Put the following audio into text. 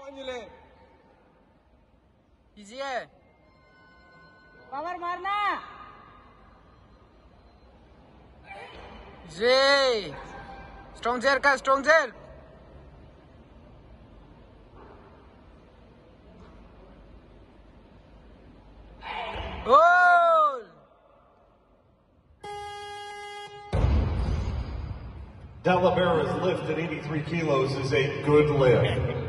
कीजिए, पावर मारना जी, स्ट्रॉन्ग जेर का, स्ट्रॉन्ग जेर, गोल। De La Vera's lift at 83 kilos is a good lift.